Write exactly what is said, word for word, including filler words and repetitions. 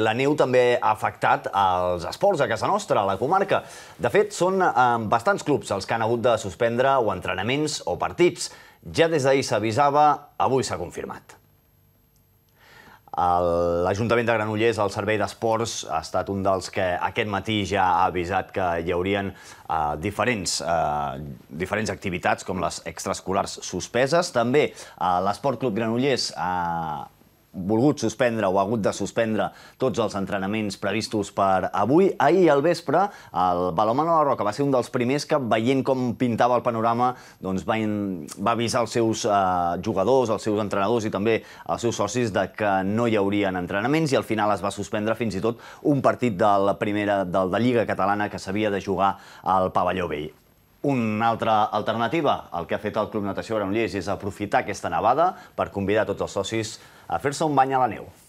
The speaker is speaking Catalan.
La neu també ha afectat els esports a casa nostra, a la comarca. De fet, són bastants clubs els que han hagut de suspendre o entrenaments o partits. Ja des d'ahir s'avisava, avui s'ha confirmat. L'Ajuntament de Granollers, el Servei d'Esports, ha estat un dels que aquest matí ja ha avisat que hi haurien diferents activitats, com les extraescolars suspeses. També l'Esport Club Granollers ha volgut suspendre o ha hagut de suspendre tots els entrenaments previstos per avui. Ahir al vespre, el Balonmano La Roca va ser un dels primers que, veient com pintava el panorama, va avisar els seus jugadors, els seus entrenadors i també els seus socis que no hi haurien entrenaments i al final es va suspendre fins i tot un partit de la primera de Lliga Catalana que s'havia de jugar al Pavelló Vell. Una altra alternativa, el que ha fet el Club Natació Granollers, és aprofitar aquesta nevada per convidar tots els socis a fer-se un bany a la neu.